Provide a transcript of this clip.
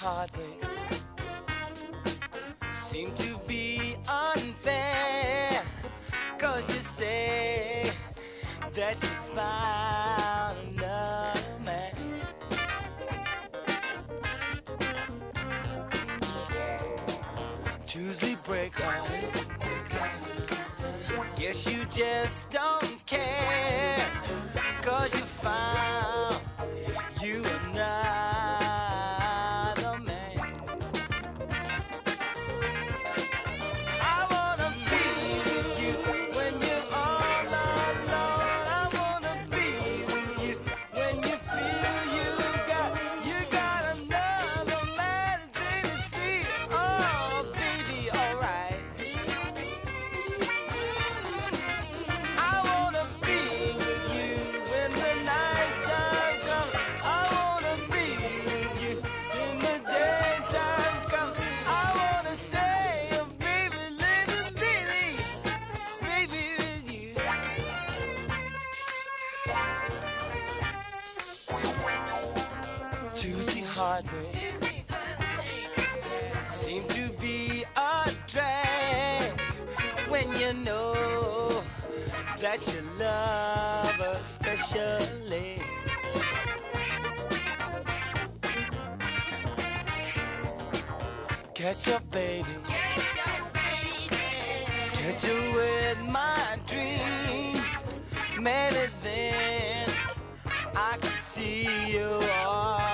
heartbreak seem to be unfair, 'cause you say that you found another man. Tuesday break on, guess you just don't care, 'cause you found you another man. I wanna be with you when you're all alone. I wanna be with you when you feel you got another man. It's easy to see, oh baby, alright. I wanna be with you when the night time comes. I wanna be with you when the daytime comes. I wanna stay, oh baby, little baby, baby with you. Juicy heartbreak seem to be a drag when you know that you love her specially. Catch up, baby, catch you with my dreams. Maybe then I can see you all